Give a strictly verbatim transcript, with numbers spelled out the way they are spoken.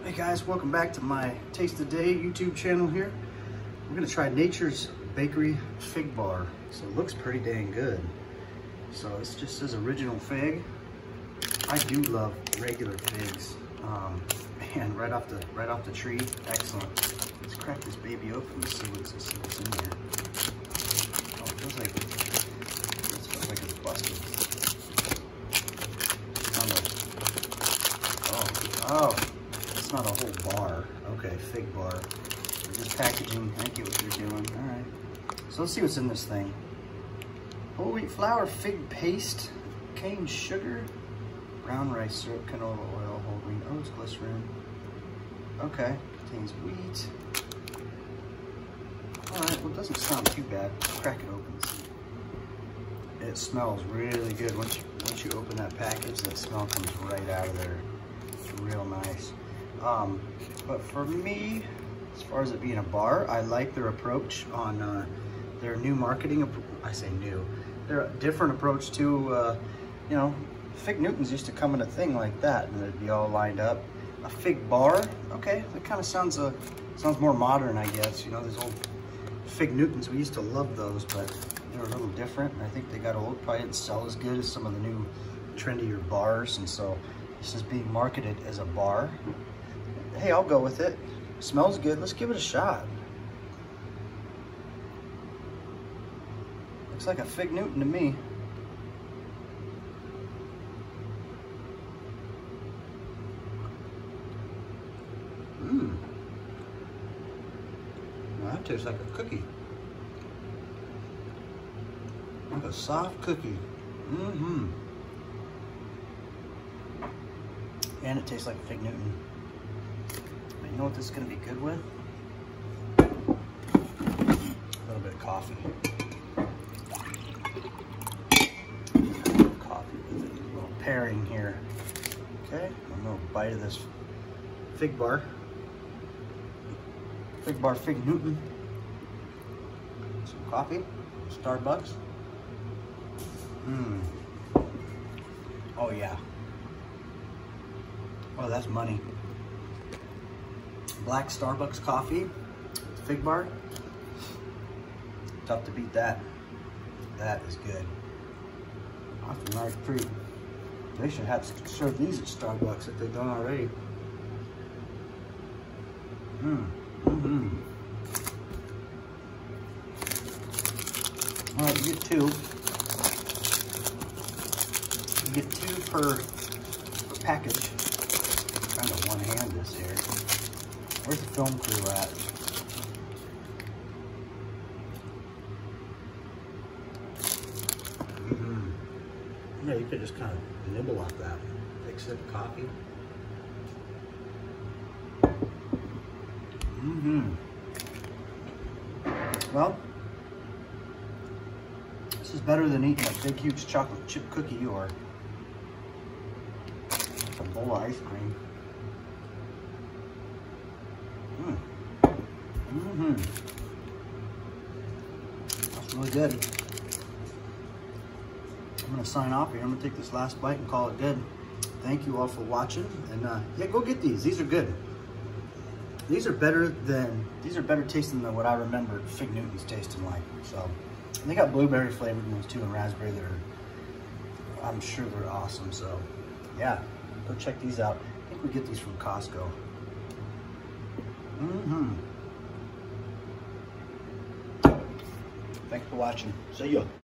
Hey guys, welcome back to my Taste of the Day YouTube channel here. We're gonna try Nature's Bakery Fig Bar. So it looks pretty dang good. So this just says original fig. I do love regular figs. Um, man, right off the right off the tree, excellent. Let's crack this baby open and see what's, see what's in there. Oh, it feels like it feels like it's busted. Oh, oh. Not a whole bar. Okay, fig bar. Just packaging. I get what you're doing. All right. So let's see what's in this thing. Whole wheat flour, fig paste, cane sugar, brown rice syrup, canola oil, whole grain oats, glycerin. Okay. Contains wheat. All right. Well, it doesn't sound too bad. Let's crack it open and see. It smells really good. Once you once you open that package, that smell comes right out of there. It's real nice. Um, but for me, as far as it being a bar, I like their approach on uh, their new marketing. I say new, their different approach to, uh, you know, fig Newtons used to come in a thing like that and they'd be all lined up. A fig bar, okay, that kind of sounds uh, sounds more modern, I guess. You know, these old fig Newtons, we used to love those, but they're a little different. And I think they got old, probably didn't sell as good as some of the new trendier bars. And so this is being marketed as a bar. Hey, I'll go with it. Smells good. Let's give it a shot. Looks like a fig Newton to me. Mmm. Well, that tastes like a cookie. Like a soft cookie. Mm-hmm. And it tastes like a fig Newton. You know what this is going to be good with? A little bit of coffee. Coffee with it. A little pairing here. Okay, a little bite of this fig bar. Fig bar, fig Newton. Some coffee. Starbucks. Mmm. Oh yeah. Oh, that's money. Black Starbucks coffee, fig bar. Tough to beat that. That is good. That's a nice treat. They should have served these at Starbucks if they've done already. Mmm. Mm-hmm. All right, you get two. You get two per, per package. I'm trying to one hand this here. Where's the film crew at? Mm-hmm. Yeah, you could just kind of nibble off that. Take a sip of coffee. Mm-hmm. Well, this is better than eating a big, huge chocolate chip cookie or a bowl of ice cream. Mm. Mm-hmm. That's really good. I'm gonna sign off here. I'm gonna take this last bite and call it good. Thank you all for watching, and uh, yeah, go get these. These are good. These are better than these are better tasting than what I remember fig Newtons tasting like. So, and they got blueberry flavored ones too, and raspberry. That are, I'm sure they're awesome. So, yeah, go check these out. I think we get these from Costco. Mm-hmm. Thanks for watching. See ya.